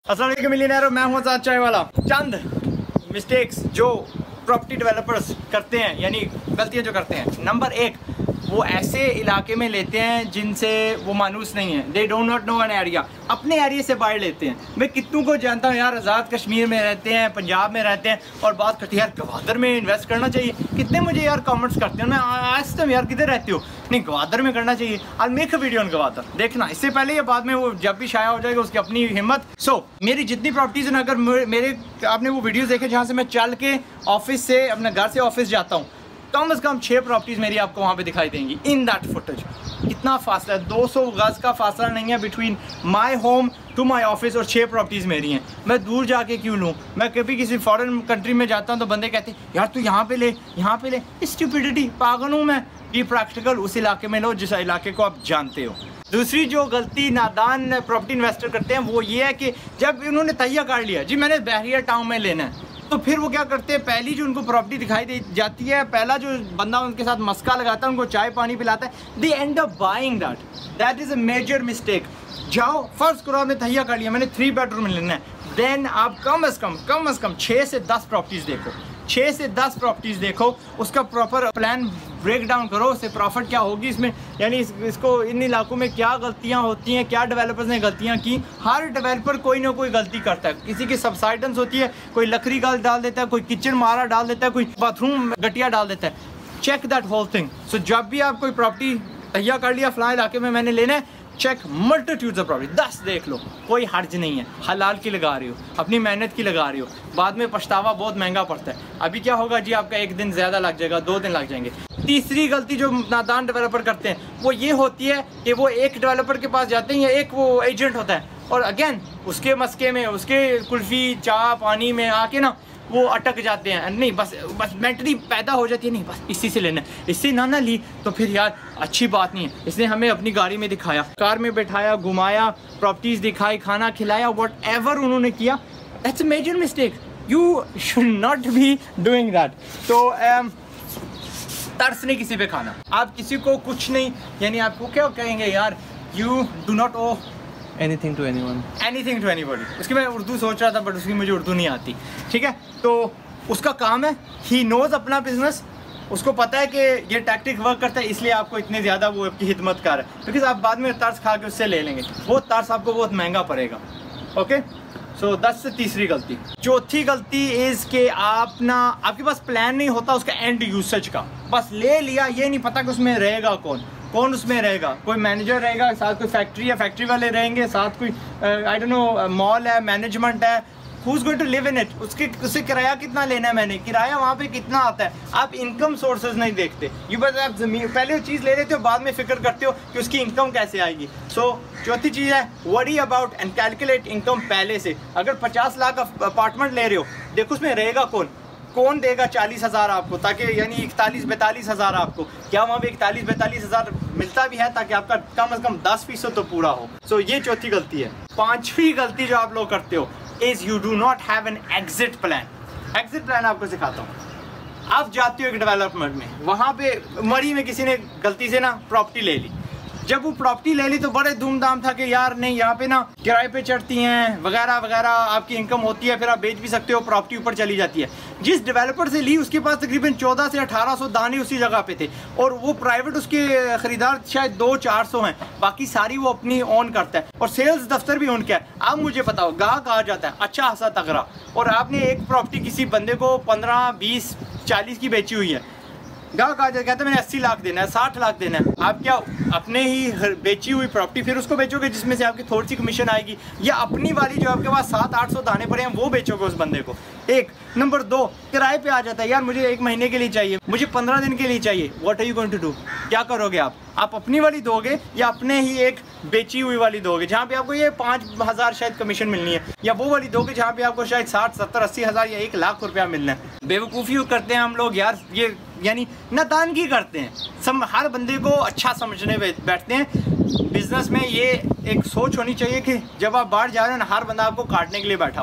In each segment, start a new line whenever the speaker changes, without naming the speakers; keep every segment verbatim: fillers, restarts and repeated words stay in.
अस्सलाम वालेकुम मिलियनेयर, मैं हूं आजाद चाय वाला। चंद मिस्टेक्स जो प्रॉपर्टी डेवलपर्स करते हैं, यानी गलतियां जो करते हैं। नंबर एक, वो ऐसे इलाके में लेते हैं जिनसे वो मानूस नहीं है। They don't not know an area, अपने एरिया से बाहर लेते हैं। मैं कितनों को जानता हूँ यार, आज़ाद कश्मीर में रहते हैं, पंजाब में रहते हैं, और बात करते हैं यार गवादर में इन्वेस्ट करना चाहिए। कितने मुझे यार कमेंट्स करते हैं, मैं आज तुम यार किधर रहते हो, नहीं गवादर में करना चाहिए। I make a video on Gwadar, देखना इससे पहले या बाद में, वो जब भी शाया हो जाएगा उसकी अपनी हिम्मत। सो so, मेरी जितनी प्रॉपर्टीज़ हैं, अगर मेरे आपने वो वीडियोज़ देखे जहाँ से मैं चल के ऑफिस से अपने घर से ऑफिस जाता हूँ, कम से कम छः प्रॉपर्टीज़ मेरी आपको वहाँ पे दिखाई देंगी इन दैट फुटेज। कितना फासला है, दो सौ गज का फासला नहीं है between my home to my office, और छः प्रॉपर्टीज़ मेरी हैं। मैं दूर जाके क्यों लूँ? मैं कभी किसी फॉरेन कंट्री में जाता हूँ तो बंदे कहते हैं यार तू यहाँ पे ले, यहाँ पे ले। स्टूपिडिटी, पागल हूँ मैं। ये प्रैक्टिकल उस इलाके में लो जिस इलाके को आप जानते हो। दूसरी जो गलती नादान प्रॉपर्टी इन्वेस्टर करते हैं वो ये है कि जब उन्होंने तैयार कर लिया जी मैंने बहरिया टाउन में लेना है, तो फिर वो क्या करते हैं, पहली जो उनको प्रॉपर्टी दिखाई दे जाती है, पहला जो बंदा उनके साथ मस्का लगाता है, उनको चाय पानी पिलाता है, they end up buying that. That is a major mistake. जाओ फर्ज करो आपने तैयार कर लिया, मैंने थ्री बेडरूम लेना है, देन आप कम अज़ कम कम अज़ कम छः से दस प्रॉपर्टीज़ देखो, छः से दस प्रॉपर्टीज़ देखो, उसका प्रॉपर प्लान ब्रेक डाउन करो, उससे प्रॉफिट क्या होगी इसमें, यानी इस, इसको इन इलाकों में क्या गलतियां होती हैं, क्या डेवलपर्स ने गलतियां की। हर डेवलपर कोई ना कोई गलती करता है, किसी की सबसाइडेंस होती है, कोई लकड़ी गल डाल देता है, कोई किचन मारा डाल देता है, कोई बाथरूम गटिया डाल देता है। Check that whole thing. So जब भी आप कोई प्रॉपर्टी तैयार कर लिया फलां इलाके में मैंने लेना है, चेक मल्टीट्यूड्स ऑफ प्रॉपर्टी, दस देख लो, कोई हर्ज नहीं है। हलाल की लगा रहे हो, अपनी मेहनत की लगा रहे हो, बाद में पछतावा बहुत महंगा पड़ता है। अभी क्या होगा जी, आपका एक दिन ज़्यादा लग जाएगा, दो दिन लग जाएंगे। तीसरी गलती जो नादान डेवलपर करते हैं वो ये होती है कि वो एक डेवलपर के पास जाते हैं या एक वो एजेंट होता है, और अगेन उसके मस्के में, उसके कुल्फ़ी चाय पानी में आके ना वो अटक जाते हैं। नहीं बस बस मेंटली पैदा हो जाती है, नहीं बस इसी से लेना है, इससे ना ना ली तो फिर यार अच्छी बात नहीं है। इसने हमें अपनी गाड़ी में दिखाया, कार में बैठाया, घुमाया, प्रॉपर्टीज़ दिखाई, खाना खिलाया, वट एवर उन्होंने किया, that's a major mistake. You should not be doing that. तो um, तर्स नहीं किसी पे खाना, आप किसी को कुछ नहीं, यानी आपको क्या कहेंगे यार, you do not owe
anything to anyone
anything to anybody. उसकी मैं उर्दू सोच रहा था बट उसकी मुझे उर्दू नहीं आती, ठीक है। तो उसका काम है, ही नोज़ अपना बिजनेस, उसको पता है कि ये टैक्टिक वर्क करता है, इसलिए आपको इतने ज़्यादा वो आपकी खिदमत कर रहा है, बिकॉज आप बाद में तर्स खा के उससे ले लेंगे, वो तर्स आपको बहुत महंगा पड़ेगा। ओके, सो दस से तीसरी गलती। चौथी गलती इज़ के आप ना, आपके पास प्लान नहीं होता उसका एंड यूसेज का, बस ले लिया, ये नहीं पता कि उसमें रहेगा कौन कौन उसमें रहेगा। कोई मैनेजर रहेगा, साथ कोई फैक्ट्री है, फैक्ट्री वाले रहेंगे, साथ कोई आई डोंट नो मॉल है, मैनेजमेंट है, who is going to live in it, उसके उससे किराया कितना लेना है, मैंने किराया वहाँ पे कितना आता है। आप इनकम सोर्सेज नहीं देखते, ये बस आप जमीन पहले वो चीज़ ले लेते हो, बाद में फिक्र करते हो कि उसकी इनकम कैसे आएगी। सो so, चौथी चीज़ है worry about and calculate income पहले से। अगर पचास लाख अपार्टमेंट ले रहे हो, देखो उसमें रहेगा कौन कौन देगा चालीस हज़ार आपको, ताकि यानी इकतालीस बैतालीस हज़ार आपको, क्या वहाँ पे इकतालीस बैतालीस हज़ार मिलता भी है, ताकि आपका कम से कम दस फीसद तो पूरा हो। सो so, ये चौथी गलती है। पांचवी गलती जो आप लोग करते हो is you do not have an exit plan. Exit plan आपको सिखाता हूँ। आप जाते हो एक डेवलपमेंट में, वहाँ पे मरी में किसी ने गलती से ना प्रॉपर्टी ले ली। जब वो प्रॉपर्टी ले ली तो बड़े धूमधाम था कि यार नहीं यहाँ पे ना किराए पे चढ़ती हैं वगैरह वगैरह, आपकी इनकम होती है, फिर आप बेच भी सकते हो, प्रॉपर्टी ऊपर चली जाती है। जिस डेवलपर से ली उसके पास तकरीबन चौदह से अठारह सौ दाने उसी जगह पे थे, और वो प्राइवेट उसके खरीदार शायद दो चार सौ हैं, बाकी सारी वो अपनी ऑन करता है, और सेल्स दफ्तर भी उनका है। आप मुझे बताओ, गाहक आ जाता है अच्छा खासा तगड़ा, और आपने एक प्रॉपर्टी किसी बंदे को पंद्रह बीस चालीस की बेची हुई है, गाहक आ जाए कहते हैं मैंने अस्सी लाख देना है, साठ लाख देना है। आप क्या अपने ही बेची हुई प्रॉपर्टी फिर उसको बेचोगे जिसमें से आपकी थोड़ी सी कमीशन आएगी, या अपनी वाली जो आपके पास सात आठ सौ दाने पड़े हैं वो बेचोगे उस बंदे को? एक नंबर दो, किराए पे आ जाता है, यार मुझे एक महीने के लिए चाहिए, मुझे पंद्रह दिन के लिए चाहिए, what are you going to do? क्या करोगे आप? आप अपनी वाली दोगे या अपने ही एक बेची हुई वाली दोगे जहाँ पे आपको ये पाँच हज़ार शायद कमीशन मिलनी है, या वो वाली दोगे जहाँ पे आपको शायद साठ सत्तर अस्सी हज़ार या एक लाख रुपया मिलना है? बेवकूफ़ी करते हैं हम लोग यार, ये यानी नादानगी करते हैं। सम हर बंदे को अच्छा समझने बैठते हैं। बिजनेस में ये एक सोच होनी चाहिए कि जब आप बाहर जा रहे हो ना, हर बंदा आपको काटने के लिए बैठा हुआ है।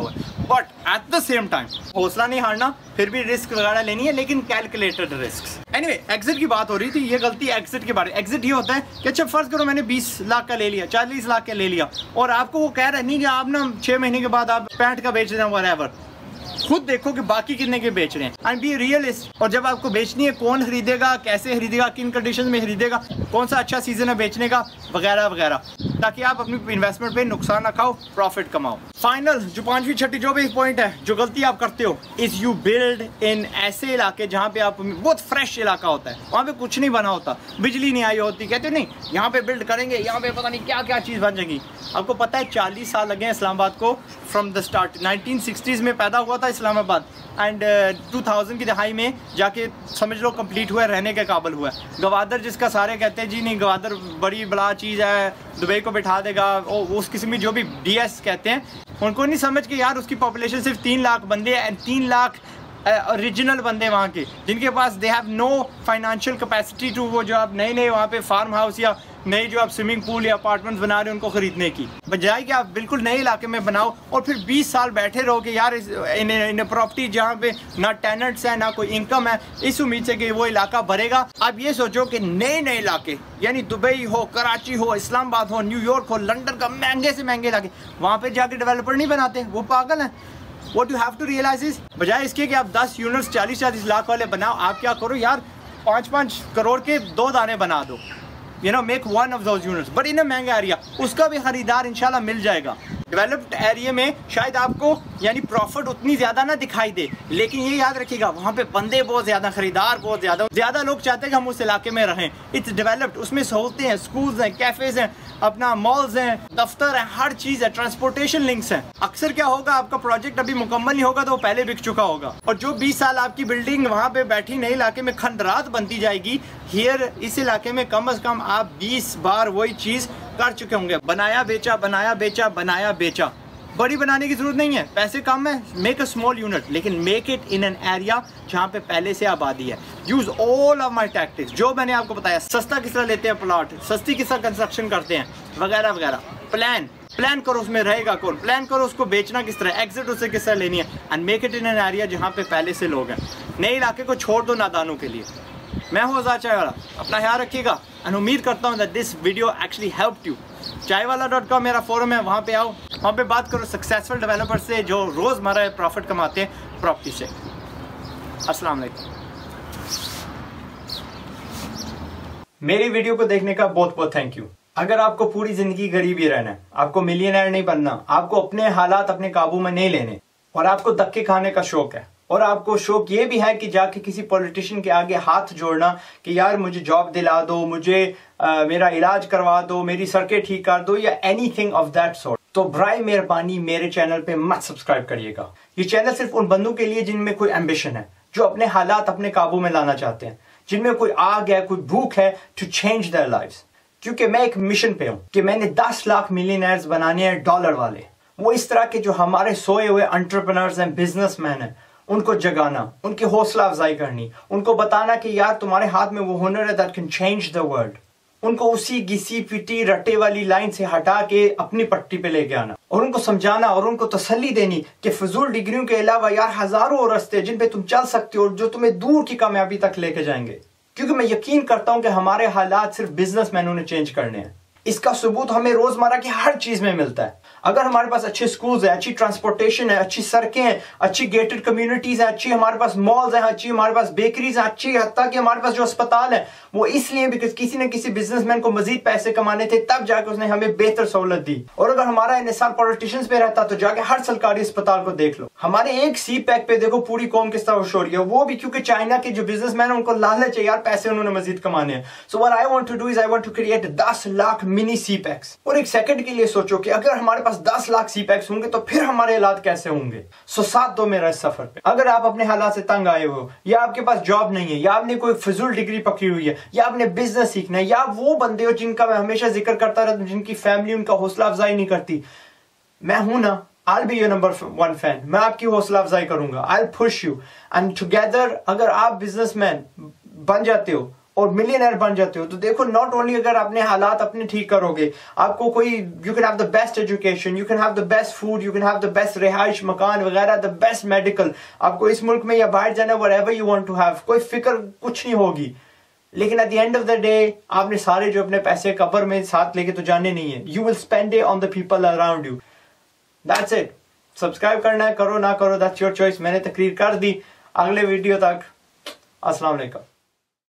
But at the same time हौसला नहीं हारना, फिर भी रिस्क वगैरह लेनी है, लेकिन कैलकुलेटेड रिस्क। एनीवे, एग्जिट की बात हो रही थी, ये गलती एग्जिट के बारे में। एग्जिट ये होता है कि अच्छा फर्ज करो मैंने बीस लाख का ले लिया, चालीस लाख का ले लिया, और आपको वो कह रहा है नहीं कि आप ना छह महीने के बाद आप पैंठ का बेच रहे हैं, व्हाटएवर। खुद देखो कि बाकी कितने के बेच रहे हैं एंड बी रियलिस्ट। और जब आपको बेचनी है, कौन खरीदेगा, कैसे खरीदेगा, किन कंडीशन में खरीदेगा, कौन सा अच्छा सीजन है बेचने का, वगैरह वगैरह, ताकि आप अपनी इन्वेस्टमेंट पे नुकसान ना खाओ, प्रॉफिट कमाओ। फाइनल जो पांचवी छठी जो भी पॉइंट है, जो गलती आप करते हो, इज यू बिल्ड इन ऐसे इलाके जहाँ पे आप, बहुत फ्रेश इलाका होता है, वहाँ पे कुछ नहीं बना होता, बिजली नहीं आई होती, कहते हो नहीं यहाँ पे बिल्ड करेंगे, यहाँ पे पता नहीं क्या क्या चीज़ बन जाएगी। आपको पता है चालीस साल लगे हैं इस्लामाबाद को, from the start. Nineteen sixties में पैदा हुआ था इस्लामाबाद एंड टू थाउजेंड की दहाई में जाके समझ लो कंप्लीट हुआ, रहने के काबिल हुआ है। गवादर जिसका सारे कहते हैं जी नहीं गवादर बड़ी बड़ा चीज़ है, दुबई को बैठा देगा, ओ, उस किस्म की जो भी डी एस कहते हैं, उनको नहीं समझ के यार उसकी पॉपुलेशन सिर्फ तीन लाख बंदे हैं, तीन लाख ओरिजिनल बंदे वहाँ के, जिनके पास they have no financial capacity to वो जो आप नए नए वहाँ पे फार्म हाउस या नए जो आप स्विमिंग पूल या अपार्टमेंट्स बना रहे हो उनको खरीदने की, बजाय कि आप बिल्कुल नए इलाके में बनाओ और फिर बीस साल बैठे रहो कि यार इस इन इन प्रॉपर्टी जहाँ पे ना टेनेंट्स हैं ना कोई इनकम है, इस उम्मीद से कि वो इलाका भरेगा। आप ये सोचो कि नए नए इलाके यानी दुबई हो, कराची हो, इस्लामाबाद हो, न्यूयॉर्क हो, लंदन का महंगे से महंगे इलाके, वहाँ पर जाके डेवलपर नहीं बनाते, वो पागल हैं। What you have to realize is, बजाय इसके कि आप दस यूनिट्स चालीस चालीस लाख वाले बनाओ, आप क्या करो यार पाँच पाँच करोड़ के दो दाने बना दो, you know make one of those units, but in a महंगा एरिया, उसका भी खरीदार इंशाल्लाह मिल जाएगा। डेवलप्ड एरिया में शायद आपको यानी प्रॉफिट उतनी ज़्यादा ना दिखाई दे, लेकिन ये याद रखिएगा वहाँ पे बंदे बहुत ज़्यादा, खरीदार बहुत ज़्यादा, ज़्यादा लोग चाहते हैं कि हम उस इलाके में रहें। इट्स डेवलप्ड, उसमें सहूलतें हैं, स्कूल्स हैं, कैफ़ेज़ हैं, अपना मॉल्स हैं, दफ्तर हैं, हर चीज़ है, ट्रांसपोर्टेशन लिंक्स हैं। अक्सर क्या होगा, आपका प्रोजेक्ट अभी मुकम्मल नहीं होगा तो वो पहले बिक चुका होगा, और जो बीस साल आपकी बिल्डिंग वहाँ पे बैठी नए इलाके में खंडरात बनती जाएगी, हियर इस इलाके में कम अज़ कम आप बीस बार वही चीज़ कर चुके होंगे, बनाया बेचा, बनाया बेचा, बनाया बेचा। बड़ी बनाने की जरूरत नहीं है, पैसे कम है, मेक अ स्मॉल यूनिट, लेकिन make it in an area जहाँ पे पहले से आबादी है। Use all of my tactics, जो मैंने आपको बताया, सस्ता किस तरह लेते हैं प्लॉट, सस्ती किस तरह कंस्ट्रक्शन करते हैं, वगैरह वगैरह। प्लान प्लान करो, उसमें रहेगा कौन, प्लान करो उसको बेचना किस तरह, एग्जिट उससे किस तरह लेनी है, and make it in an area जहाँ पे पहले से लोग हैं। नए इलाके को छोड़ दो नादानों के लिए। मैं हूँ आज़ाद चाय वाला, अपना ख्याल रखिएगा, एंड उम्मीद करता हूँ that this video actually helped you. Chai Wala dot com मेरा फोरम है, वहाँ पे आओ, वहाँ पे बात करो सक्सेसफुल डेवलपर से जो रोज़मर्रा प्रॉफिट कमाते हैं प्रॉपर्टी से। अस्सलाम वालेकुम। मेरी वीडियो को देखने का बहुत बहुत थैंक यू। अगर आपको पूरी जिंदगी गरीब ही रहना है, आपको मिलियनर नहीं बनना, आपको अपने हालात अपने काबू में नहीं लेने, और आपको धक्के खाने का शौक है, और आपको शौक ये भी है कि जाके किसी पॉलिटिशियन के आगे हाथ जोड़ना कि यार मुझे जॉब दिला दो, मुझे आ, मेरा इलाज करवा दो, मेरी सड़कें ठीक कर दो, या एनीथिंग ऑफ दैट सॉर्ट, तो बराए मेहरबानी मेरे चैनल पे मत सब्सक्राइब करिएगा। ये चैनल सिर्फ उन बंदों के लिए जिनमें कोई एम्बिशन है, जो अपने हालात अपने काबू में लाना चाहते हैं, जिनमें कोई आग है, कोई भूख है टू चेंज देयर लाइव्स। क्योंकि मैं एक मिशन पे हूँ कि मैंने दस लाख मिलियनर्स बनाने हैं, डॉलर वाले, वो इस तरह के जो हमारे सोए हुए एंटरप्रेन्योर्स हैं, बिजनेसमैन हैं, उनको जगाना, उनकी हौसला अफजाई करनी, उनको बताना कि यार तुम्हारे हाथ में वो हुनर है that can change the world. उनको उसी घिसी पिटी रट्टे वाली लाइन से हटा के अपनी पट्टी पे लेके आना, और उनको समझाना और उनको तसल्ली देनी कि फजूल डिग्रियों के अलावा यार हजारों रास्ते जिन पे तुम चल सकते हो, जो तुम्हें दूर की कामयाबी तक लेके जाएंगे। क्योंकि मैं यकीन करता हूं कि हमारे हालात सिर्फ बिजनेसमैनों ने चेंज करने हैं। इसका सबूत हमें रोजमर्रा की हर चीज में मिलता है। अगर हमारे पास अच्छे स्कूल्स है, अच्छी ट्रांसपोर्टेशन है, अच्छी सड़कें हैं, अच्छी गेटेड कम्युनिटीज हैं, अच्छी हमारे पास मॉल्स हैं, अच्छी हमारे पास बेकरीज हैं, अच्छी हत्ता कि हमारे पास जो अस्पताल है वो इसलिए बिकॉज किसी न किसी बिजनेसमैन को मजीद पैसे कमाने थे, तब जाके उसने हमें बेहतर सहूलत दी। और अगर हमारा इन्हिसार पॉलिटिशियंस पे रहता तो जाके हर सरकारी अस्पताल को देख लो। हमारे एक सी पैक पे देखो पूरी कौम किस तरह खुश हो रही है, वो भी क्योंकि चाइना के जो बिजनेसमैन है उनको लालच है यार, पैसे उन्होंने मजीद कमाने हैं। So what I want to do is I want to create दस लाख मिनी सी पैक्स। और एक सेकंड के लिए सोचो कि अगर हमारे पास दस लाख सी पैक्स होंगे तो फिर हमारे हालात कैसे होंगे। सो साथ दो मेरा इस सफर पे। अगर आप अपने हालात से तंग आए हो, या आपके पास जॉब नहीं है, या आपने कोई फजूल डिग्री पकड़ी हुई है, या आपने बिजनेस सीखना है, या वो बंदे हो जिनका मैं हमेशा जिक्र करता रहता हूं, जिनकी फैमिली उनका हौसला अफजाई नहीं करती, मैं हूं ना, I'll be your number one fan। मैं आपकी हौसला अफजाई करूंगा, I'll push you and together अगर आप बिजनेसमैन बन जाते हो और मिलियनर बन जाते हो। तो देखो, नॉट ओनली अगर अपने हालात अपने ठीक करोगे, आपको कोई, you can have the best education, you can have the best food, you can have the best रिहाइश मकान वगैरह, द बेस्ट मेडिकल, आपको इस मुल्क में या बाहर जाना, whatever you want to have, कोई फिक्र कुछ नहीं होगी। लेकिन at the end of the day आपने सारे जो अपने पैसे कब्र में साथ लेके तो जाने नहीं है। You will spend it on the people around you, that's it. Subscribe करना है, करो ना करो, दैट्स योर चॉइस। मैंने तकरीर कर दी। अगले वीडियो तक अस्सलाम वालेकुम।